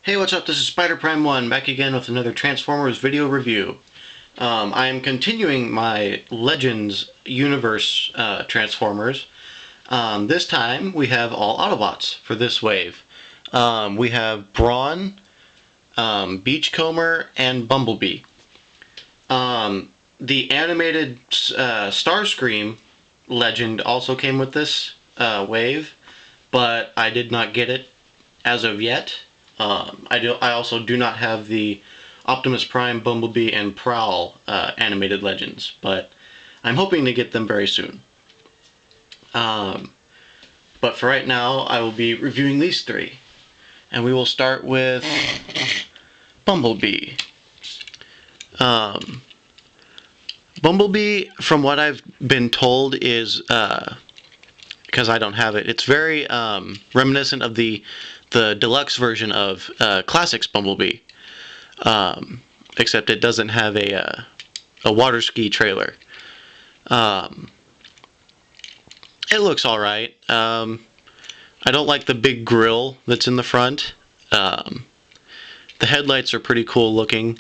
Hey, what's up? This is Spider Prime 1 back again with another Transformers video review. I am continuing my Legends universe Transformers. This time we have all Autobots for this wave. We have Brawn, Beachcomber, and Bumblebee. The animated Starscream Legend also came with this wave, but I did not get it as of yet. I also do not have the Optimus Prime, Bumblebee, and Prowl animated legends, but I'm hoping to get them very soon. But for right now, I will be reviewing these three. And we will start with Bumblebee. Bumblebee, from what I've been told, is because I don't have it. It's very reminiscent of the deluxe version of Classics Bumblebee, except it doesn't have a water ski trailer. It looks all right. I don't like the big grill that's in the front. The headlights are pretty cool looking.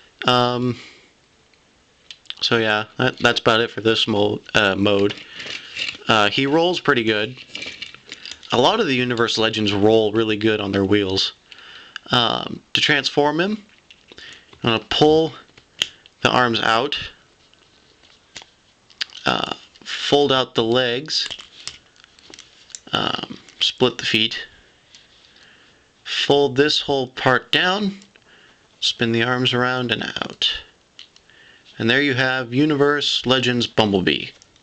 So yeah, that's about it for this mode. He rolls pretty good. A lot of the Universe Legends roll really good on their wheels. To transform him, I'm going to pull the arms out, fold out the legs, split the feet, fold this whole part down, spin the arms around and out. And there you have Universe Legends Bumblebee.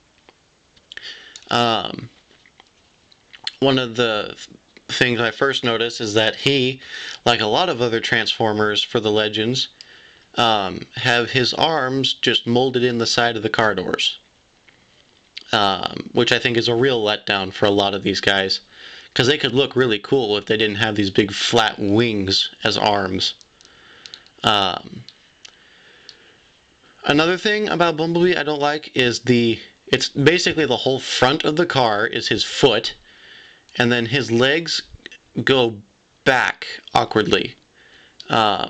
One of the things I first noticed is that he, like a lot of other Transformers for the Legends, have his arms just molded in the side of the car doors. Which I think is a real letdown for a lot of these guys, because they could look really cool if they didn't have these big flat wings as arms. Another thing about Bumblebee I don't like is it's basically the whole front of the car is his foot, and then his legs go back awkwardly. I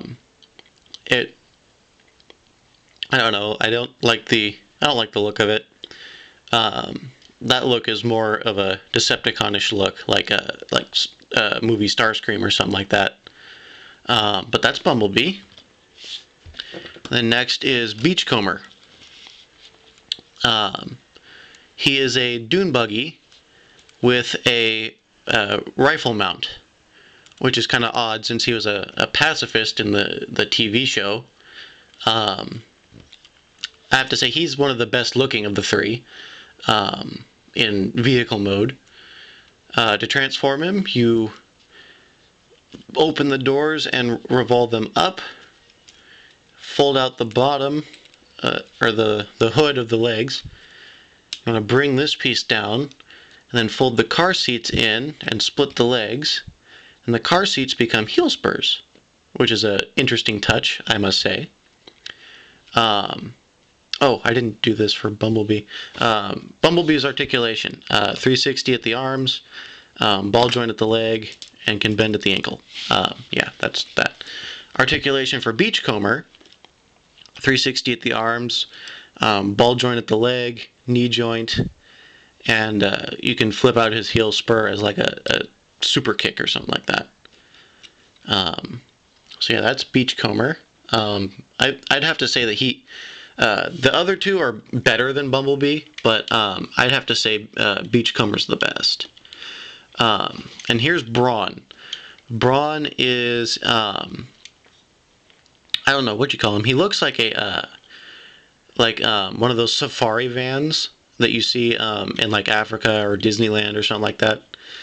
don't know. I don't like the look of it. That look is more of a Decepticon-ish look, like a movie Starscream or something like that. But that's Bumblebee. Then next is Beachcomber. He is a dune buggy with a rifle mount, which is kind of odd since he was a pacifist in the TV show. I have to say he's one of the best looking of the three in vehicle mode. To transform him, you open the doors and revolve them up, fold out the bottom, or the hood of the legs. I'm going to bring this piece down, and then fold the car seats in and split the legs, and the car seats become heel spurs, which is an interesting touch, I must say. Oh, I didn't do this for Bumblebee. Bumblebee's articulation, 360 at the arms, ball joint at the leg, and can bend at the ankle. Yeah, that's that. Articulation for Beachcomber, 360 at the arms, ball joint at the leg, knee joint, and you can flip out his heel spur as like a super kick or something like that. So yeah, that's Beachcomber. I'd have to say that the other two are better than Bumblebee, but I'd have to say Beachcomber's the best. And here's Brawn. Brawn is I don't know what you call him. He looks like one of those safari vans that you see in like Africa or Disneyland or something like that.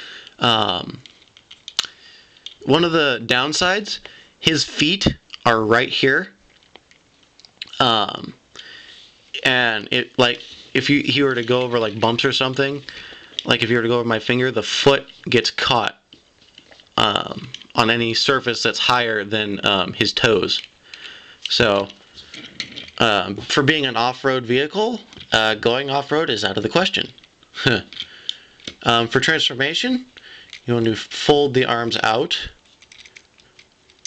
One of the downsides, his feet are right here. And it, like, if he were to go over like bumps or something, like if you were to go over my finger, the foot gets caught on any surface that's higher than his toes. So, for being an off-road vehicle, going off-road is out of the question. For transformation, you want to fold the arms out,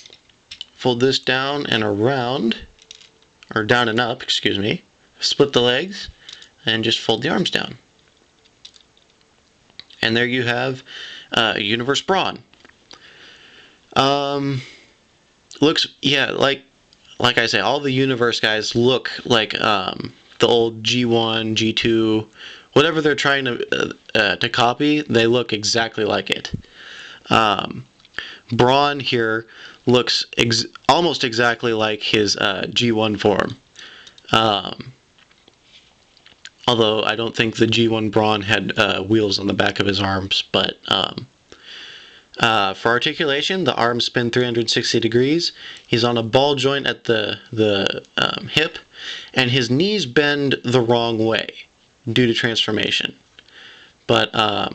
fold this down and around, or down and up, excuse me. Split the legs and just fold the arms down. And there you have Universe Brawn. Looks, yeah, like I say, all the Universe guys look like the old G1, G2, whatever they're trying to copy. They look exactly like it. Brawn here looks almost exactly like his G1 form. Although I don't think the G1 Brawn had wheels on the back of his arms, but for articulation, the arms spin 360 degrees. He's on a ball joint at the hip, and his knees bend the wrong way due to transformation. But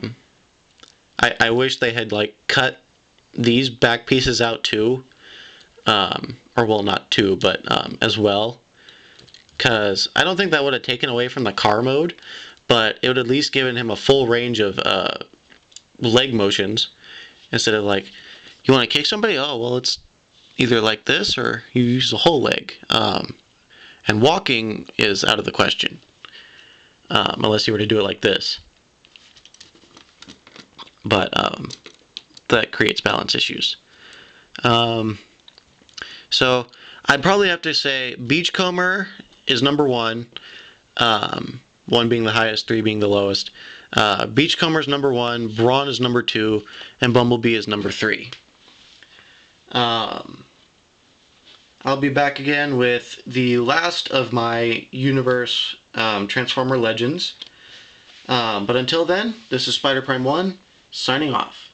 I wish they had like cut these back pieces out too, or well, not too, but as well, because I don't think that would have taken away from the car mode, but it would at least given him a full range of leg motions. Instead of like, you want to kick somebody? Oh, well, it's either like this or you use the whole leg. And walking is out of the question, unless you were to do it like this. But that creates balance issues. So I'd probably have to say Beachcomber is number 1. 1 being the highest, 3 being the lowest. Beachcomber is number 1, Brawn is number 2, and Bumblebee is number 3. I'll be back again with the last of my Universe Transformer Legends. But until then, this is Spider Prime 1, signing off.